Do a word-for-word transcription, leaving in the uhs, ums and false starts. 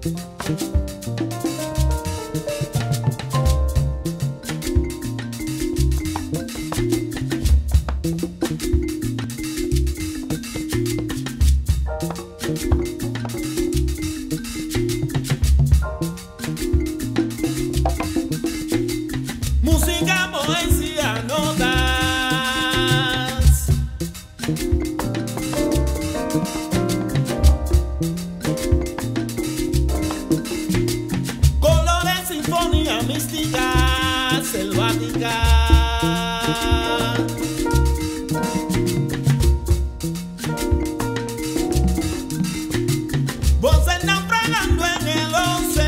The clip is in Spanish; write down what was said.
Música, poesía, notas. Colores, sinfonía mística, selvática. Voces naufragando en el océano.